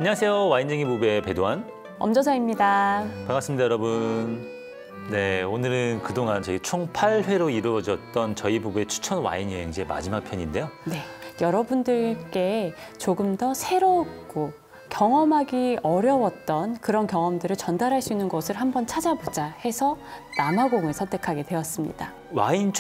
안녕하세요. 와인쟁이 부부의 배도환 엄조사입니다. 반갑습니다, 여러분. 네, 오늘은 그동안 저희 총 8회로 이루어졌던 저희 부부의 추천 와인 여행지의 마지막 편인데요. 네, 여러분들께 조금 더 새롭고 경험하기 어려웠던 그런 경험들을 전달할 수 있는 곳을 한번 찾아보자 해서 남아공을 선택하게 되었습니다. 와인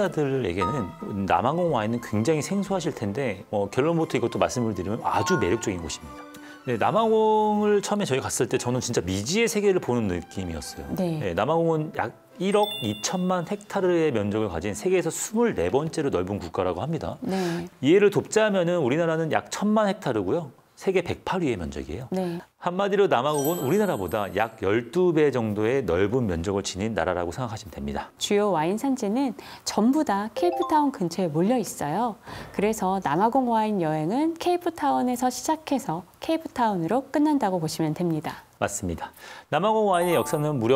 초심자들에게는 남아공 와인은 굉장히 생소하실 텐데 결론부터 이것도 말씀을 드리면 아주 매력적인 곳입니다. 네, 남아공을 처음에 저희 갔을 때 저는 진짜 미지의 세계를 보는 느낌이었어요. 네. 네, 남아공은 약 1억 2천만 헥타르의 면적을 가진 세계에서 24번째로 넓은 국가라고 합니다. 네. 이해를 돕자면은 우리나라는 약 1,000만 헥타르고요. 세계 108위의 면적이에요. 네. 한마디로 남아공은 우리나라보다 약 12배 정도의 넓은 면적을 지닌 나라라고 생각하시면 됩니다. 주요 와인 산지는 전부 다 케이프타운 근처에 몰려 있어요. 그래서 남아공 와인 여행은 케이프타운에서 시작해서 케이프타운으로 끝난다고 보시면 됩니다. 맞습니다. 남아공 와인의 역사는 무려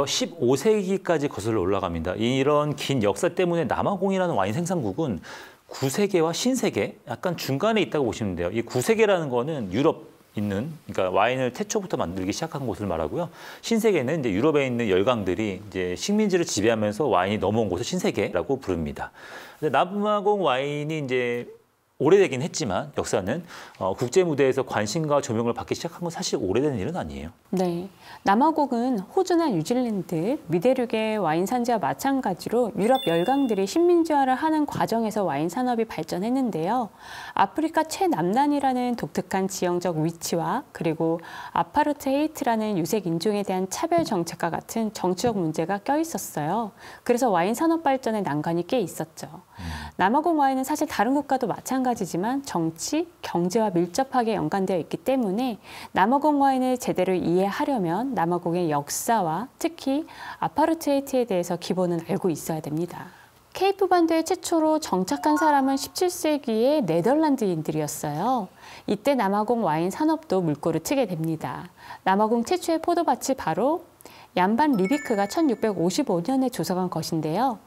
15세기까지 거슬러 올라갑니다. 이런 긴 역사 때문에 남아공이라는 와인 생산국은 구세계와 신세계, 약간 중간에 있다고 보시면 돼요. 이 구세계라는 거는 유럽 있는, 그러니까 와인을 태초부터 만들기 시작한 곳을 말하고요. 신세계는 이제 유럽에 있는 열강들이 이제 식민지를 지배하면서 와인이 넘어온 곳을 신세계라고 부릅니다. 근데 남아공 와인이 이제 오래되긴 했지만 역사는 국제 무대에서 관심과 조명을 받기 시작한 건 사실 오래된 일은 아니에요. 네, 남아공은 호주나 뉴질랜드, 미대륙의 와인 산지와 마찬가지로 유럽 열강들이 식민지화를 하는 과정에서 와인 산업이 발전했는데요. 아프리카 최남단이라는 독특한 지형적 위치와 그리고 아파르테이트라는 유색 인종에 대한 차별 정책과 같은 정치적 문제가 껴 있었어요. 그래서 와인 산업 발전에 난관이 꽤 있었죠. 남아공 와인은 사실 다른 국가도 마찬가지지만 정치, 경제와 밀접하게 연관되어 있기 때문에 남아공 와인을 제대로 이해하려면 남아공의 역사와 특히 아파르테이트에 대해서 기본은 알고 있어야 됩니다. 케이프 반도에 최초로 정착한 사람은 17세기의 네덜란드인들이었어요. 이때 남아공 와인 산업도 물꼬를 트게 됩니다. 남아공 최초의 포도밭이 바로 얀반 리비크가 1655년에 조성한 것인데요.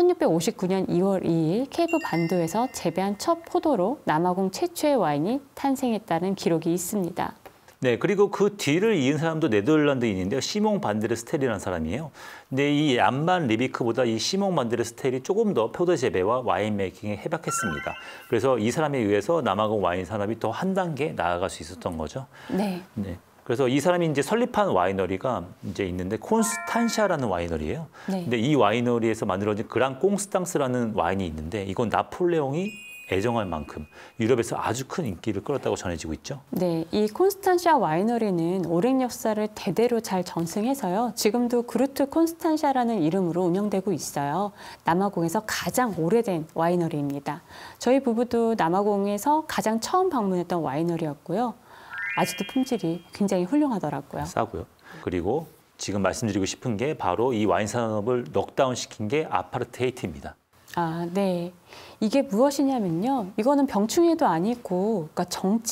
1659년 2월 2일 케이프 반도에서 재배한 첫 포도로 남아공 최초의 와인이 탄생했다는 기록이 있습니다. 네, 그리고 그 뒤를 이은 사람도 네덜란드인인데요. 시몽 반데르 스텔이라는 사람이에요. 근데 이 얀반 리비크보다 이 시몽 반데르 스텔이 조금 더 포도 재배와 와인 메이킹에 해박했습니다. 그래서 이 사람에 의해서 남아공 와인 산업이 더 한 단계 나아갈 수 있었던 거죠. 네. 네. 그래서 이 사람이 이제 설립한 와이너리가 이제 있는데 콘스탄샤라는 와이너리예요. 네. 근데 이 와이너리에서 만들어진 그랑 꽁스탕스라는 와인이 있는데 이건 나폴레옹이 애정할 만큼 유럽에서 아주 큰 인기를 끌었다고 전해지고 있죠. 네, 이 콘스탄샤 와이너리는 오랜 역사를 대대로 잘 전승해서요. 지금도 그루트 콘스탄샤라는 이름으로 운영되고 있어요. 남아공에서 가장 오래된 와이너리입니다. 저희 부부도 남아공에서 가장 처음 방문했던 와이너리였고요. 아직도 품질이 굉장히 훌륭하더라고요. 싸고요. 그리고 지금 말씀드리고 싶은 게 바로 이 와인 산업을 넉다운 시킨 게 아파르테이트입니다. 아, 네. 이게 무엇이냐면요. 이거는 병충해도 아니고, 그러니까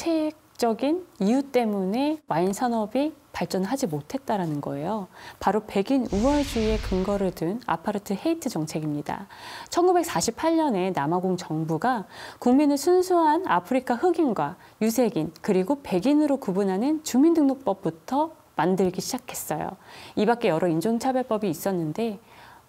정책적인 이유 때문에 와인 산업이 발전하지 못했다라는 거예요. 바로 백인 우월주의에 근거를 둔 아파르트헤이트 정책입니다. 1948년에 남아공 정부가 국민을 순수한 아프리카 흑인과 유색인 그리고 백인으로 구분하는 주민등록법부터 만들기 시작했어요. 이 밖에 여러 인종차별법이 있었는데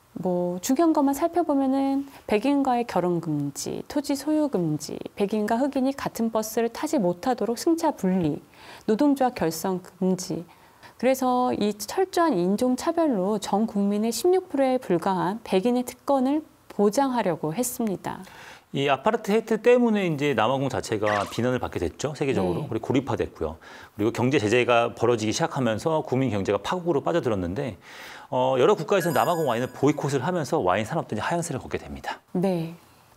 중요한 것만 살펴보면은 백인과의 결혼 금지, 토지 소유 금지, 백인과 흑인이 같은 버스를 타지 못하도록 승차 분리, 노동조합 결성 금지. 그래서 이 철저한 인종차별로 전 국민의 16%에 불과한 백인의 특권을 보장하려고 했습니다. 이 아파르테이트 때문에 이제 남아공 자체가 비난을 받게 됐죠, 세계적으로. 네. 그리고 고립화됐고요. 그리고 경제 제재가 벌어지기 시작하면서 국민 경제가 파국으로 빠져들었는데 여러 국가에서 남아공 와인을 보이콧을 하면서 와인 산업들이 하향세를 걷게 됩니다. 네.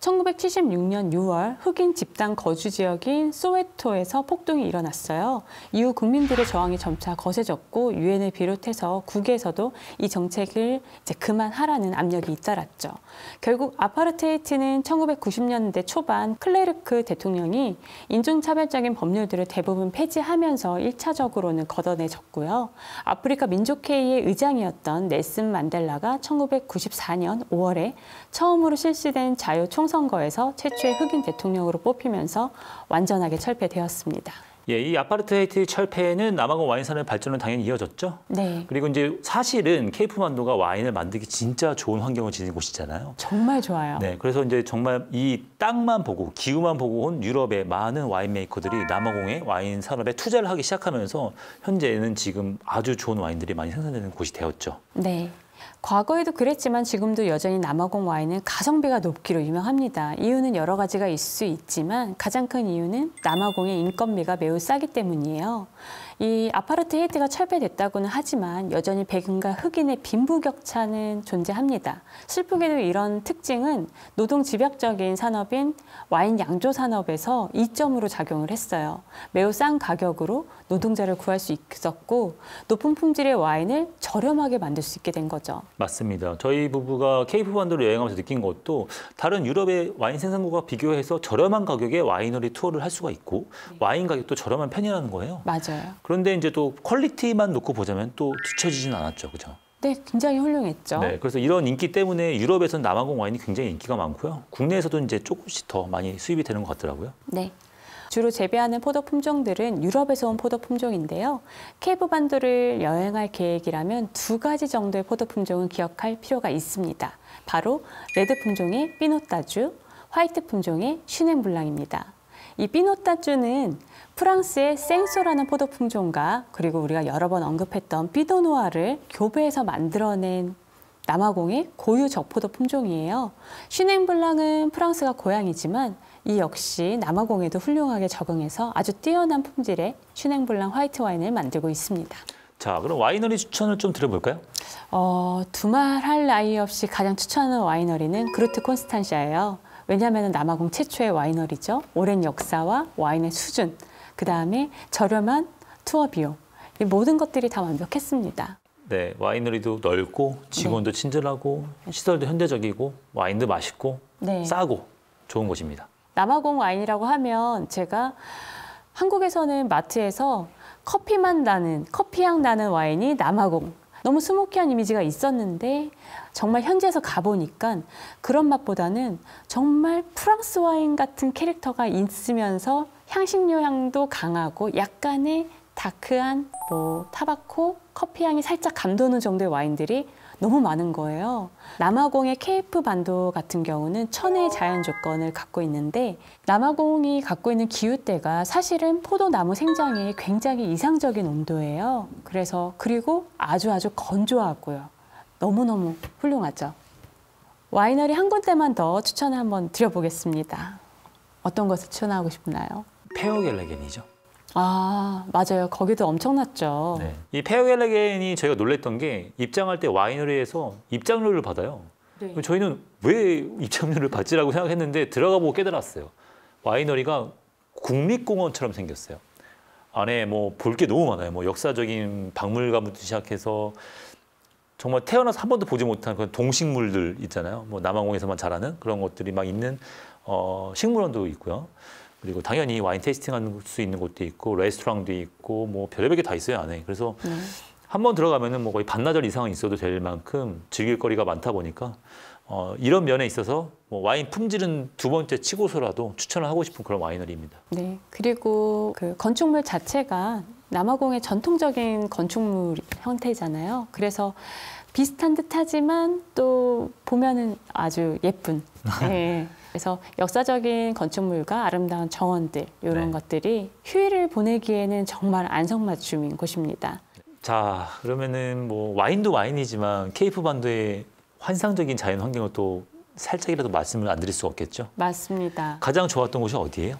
1976년 6월 흑인 집단 거주 지역인 소웨토에서 폭동이 일어났어요. 이후 국민들의 저항이 점차 거세졌고 유엔을 비롯해서 국외에서도 이 정책을 이제 그만하라는 압력이 잇따랐죠. 결국 아파르테이트는 1990년대 초반 클레르크 대통령이 인종차별적인 법률들을 대부분 폐지하면서 1차적으로는 걷어내졌고요. 아프리카 민족회의의 의장이었던 넬슨 만델라가 1994년 5월에 처음으로 실시된 자유총선거에서 최초의 흑인 대통령으로 뽑히면서 완전하게 철폐되었습니다. 예, 이 아파르트헤이트 철폐는 남아공 와인 산업의 발전은 당연히 이어졌죠. 네. 그리고 이제 사실은 케이프만도가 와인을 만들기 진짜 좋은 환경을 지닌 곳이잖아요. 정말 좋아요. 네, 그래서 이제 정말 이 땅만 보고 기후만 보고 온 유럽의 많은 와인 메이커들이 남아공의 와인 산업에 투자를 하기 시작하면서 현재는 지금 아주 좋은 와인들이 많이 생산되는 곳이 되었죠. 네. 과거에도 그랬지만 지금도 여전히 남아공 와인은 가성비가 높기로 유명합니다. 이유는 여러 가지가 있을 수 있지만 가장 큰 이유는 남아공의 인건비가 매우 싸기 때문이에요. 이 아파르트헤이트가 철폐됐다고는 하지만 여전히 백인과 흑인의 빈부격차는 존재합니다. 슬프게도 이런 특징은 노동 집약적인 산업인 와인 양조 산업에서 이점으로 작용을 했어요. 매우 싼 가격으로 노동자를 구할 수 있었고 높은 품질의 와인을 저렴하게 만들 수 있게 된 거죠. 맞습니다. 저희 부부가 케이프반도를 여행하면서 느낀 것도 다른 유럽의 와인 생산국과 비교해서 저렴한 가격에 와이너리 투어를 할 수가 있고 와인 가격도 저렴한 편이라는 거예요. 맞아요. 그런데 이제 또 퀄리티만 놓고 보자면 또 뒤처지지는 않았죠, 그죠? 네, 굉장히 훌륭했죠. 네, 그래서 이런 인기 때문에 유럽에서는 남아공 와인이 굉장히 인기가 많고요. 국내에서도 이제 조금씩 더 많이 수입이 되는 것 같더라고요. 네. 주로 재배하는 포도 품종들은 유럽에서 온 포도 품종인데요. 케이프 반도를 여행할 계획이라면 2가지 정도의 포도 품종은 기억할 필요가 있습니다. 바로 레드 품종의 피노따주, 화이트 품종의 슈냉블랑입니다. 이 피노따주는 프랑스의 생소라는 포도 품종과 그리고 우리가 여러 번 언급했던 피도누아를 교배해서 만들어낸 남아공의 고유 적포도 품종이에요. 슈냉블랑은 프랑스가 고향이지만 이 역시 남아공에도 훌륭하게 적응해서 아주 뛰어난 품질의 슈냉블랑 화이트 와인을 만들고 있습니다. 자, 그럼 와이너리 추천을 좀 드려볼까요? 두말할 나위 없이 가장 추천하는 와이너리는 그루트 콘스탄샤예요. 왜냐하면 남아공 최초의 와이너리죠. 오랜 역사와 와인의 수준, 그 다음에 저렴한 투어 비용, 이 모든 것들이 다 완벽했습니다. 네, 와이너리도 넓고 직원도 친절하고 시설도 현대적이고 와인도 맛있고 네. 싸고 좋은 곳입니다. 남아공 와인이라고 하면 제가 한국에서는 마트에서 커피향 나는 와인이 남아공. 너무 스모키한 이미지가 있었는데 정말 현지에서 가보니까 그런 맛보다는 정말 프랑스 와인 같은 캐릭터가 있으면서 향신료 향도 강하고 약간의 다크한 타바코, 커피 향이 살짝 감도는 정도의 와인들이 너무 많은 거예요. 남아공의 케이프 반도 같은 경우는 천혜의 자연 조건을 갖고 있는데 남아공이 갖고 있는 기후대가 사실은 포도나무 생장에 굉장히 이상적인 온도예요. 그리고 아주 건조하고요. 너무너무 훌륭하죠. 와이너리 한 군데만 더 추천을 한번 드려보겠습니다. 어떤 것을 추천하고 싶나요? 페어갤레겐이죠. 아, 맞아요. 거기도 엄청났죠. 네. 이 페어갤레겐이 저희가 놀랬던 게 입장할 때 와이너리에서 입장료를 받아요. 네. 저희는 왜 입장료를 받지라고 생각했는데 들어가 보고 깨달았어요. 와이너리가 국립공원처럼 생겼어요. 안에 볼 게 너무 많아요. 역사적인 박물관부터 시작해서 정말 태어나서 한 번도 보지 못한 그런 동식물들 있잖아요. 남아공에서만 자라는 그런 것들이 막 있는 식물원도 있고요. 그리고 당연히 와인 테이스팅할 수 있는 곳도 있고 레스토랑도 있고 별의별 게 다 있어요 안에. 그래서 한번 들어가면은 거의 반나절 이상은 있어도 될 만큼 즐길 거리가 많다 보니까 이런 면에 있어서 와인 품질은 2번째 치고서라도 추천을 하고 싶은 그런 와이너리입니다. 네. 그리고 그 건축물 자체가 남아공의 전통적인 건축물 형태잖아요. 그래서 비슷한 듯하지만 또 보면은 아주 예쁜. 네. 그래서 역사적인 건축물과 아름다운 정원들 이런 것들이 휴일을 보내기에는 정말 안성맞춤인 곳입니다. 자, 그러면은 와인도 와인이지만 케이프 반도의 환상적인 자연 환경을 또 살짝이라도 말씀을 안 드릴 수가 없겠죠? 맞습니다. 가장 좋았던 곳이 어디예요?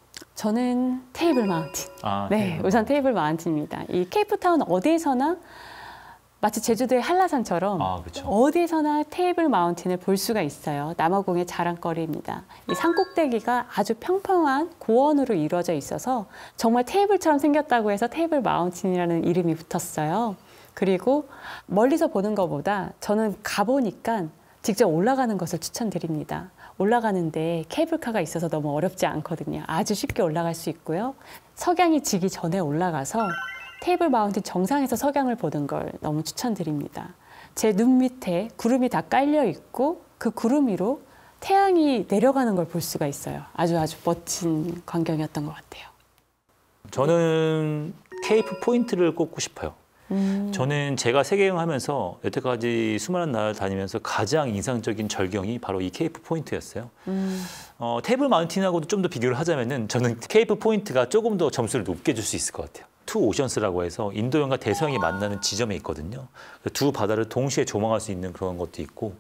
저는 테이블 마운틴. 네, 우선 테이블 마운틴입니다. 이 케이프타운 어디에서나 마치 제주도의 한라산처럼 그렇죠. 어디에서나 테이블 마운틴을 볼 수가 있어요. 남아공의 자랑거리입니다. 이 산꼭대기가 아주 평평한 고원으로 이루어져 있어서 정말 테이블처럼 생겼다고 해서 테이블 마운틴이라는 이름이 붙었어요. 그리고 멀리서 보는 것보다 저는 가보니까 직접 올라가는 것을 추천드립니다. 올라가는데 케이블카가 있어서 너무 어렵지 않거든요. 아주 쉽게 올라갈 수 있고요. 석양이 지기 전에 올라가서 테이블 마운틴 정상에서 석양을 보는 걸 너무 추천드립니다. 제 눈 밑에 구름이 다 깔려 있고 그 구름 위로 태양이 내려가는 걸 볼 수가 있어요. 아주 멋진 광경이었던 것 같아요. 저는 케이프 포인트를 꼽고 싶어요. 저는 제가 세계 여행하면서 여태까지 수많은 나라를 다니면서 가장 인상적인 절경이 바로 이 케이프 포인트였어요. 테이블 마운틴하고도 좀 더 비교를 하자면은 저는 케이프 포인트가 조금 더 점수를 높게 줄 수 있을 것 같아요. 투 오션스라고 해서 인도洋과 대서양이 만나는 지점에 있거든요. 두 바다를 동시에 조망할 수 있는 그런 것도 있고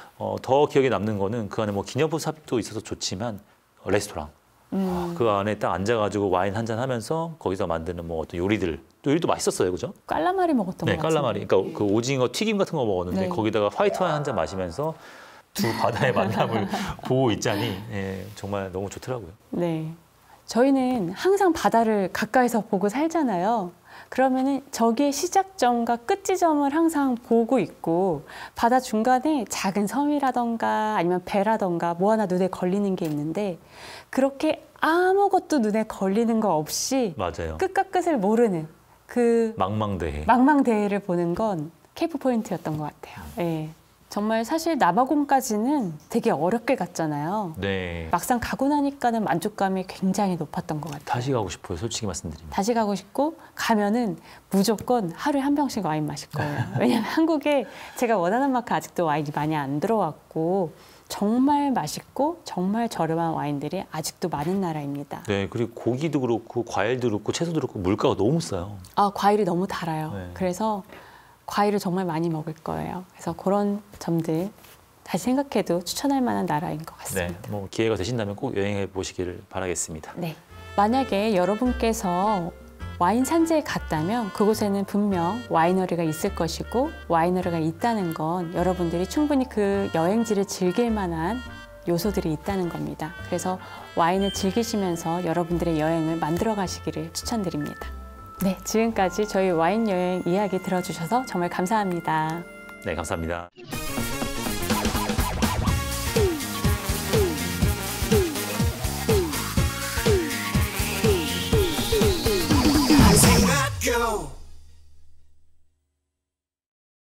더 기억에 남는 거는 그 안에 뭐 기념품 샵도 있어서 좋지만 레스토랑. 그 안에 딱 앉아가지고 와인 한잔 하면서 거기서 만드는 뭐 어떤 요리들, 또 요리도 맛있었어요, 그죠? 깔라마리 먹었던 네, 것 같아요. 깔라마리. 그러니까 그 오징어 튀김 같은 거 먹었는데 네. 거기다가 화이트 와인 한 잔 마시면서 두 바다의 만남을 보고 있자니 정말 너무 좋더라고요. 네. 저희는 항상 바다를 가까이서 보고 살잖아요. 그러면은 저기의 시작점과 끝 지점을 항상 보고 있고 바다 중간에 작은 섬이라던가 아니면 배라던가 뭐 하나 눈에 걸리는 게 있는데 그렇게 아무것도 눈에 걸리는 거 없이 맞아요. 끝과 끝을 모르는 그 망망대해. 망망대해를 보는 건 케이프 포인트였던 것 같아요. 예. 정말 사실 남아공까지는 되게 어렵게 갔잖아요. 네. 막상 가고 나니까는 만족감이 굉장히 높았던 것 같아요. 다시 가고 싶어요, 솔직히 말씀드리면. 다시 가고 싶고 가면은 무조건 하루에 한 병씩 와인 마실 거예요. 왜냐면 한국에 제가 원하는 만큼 아직도 와인이 많이 안 들어왔고 정말 맛있고 정말 저렴한 와인들이 아직도 많은 나라입니다. 네, 그리고 고기도 그렇고 과일도 그렇고 채소도 그렇고 물가가 너무 싸요. 아, 과일이 너무 달아요. 네. 그래서 과일을 정말 많이 먹을 거예요. 그래서 그런 점들 다시 생각해도 추천할 만한 나라인 것 같습니다. 네, 뭐 기회가 되신다면 꼭 여행해 보시기를 바라겠습니다. 네. 만약에 여러분께서 와인 산지에 갔다면 그곳에는 분명 와이너리가 있을 것이고 와이너리가 있다는 건 여러분들이 충분히 그 여행지를 즐길 만한 요소들이 있다는 겁니다. 그래서 와인을 즐기시면서 여러분들의 여행을 만들어 가시기를 추천드립니다. 네, 지금까지 저희 와인 여행 이야기 들어주셔서 정말 감사합니다. 네, 감사합니다.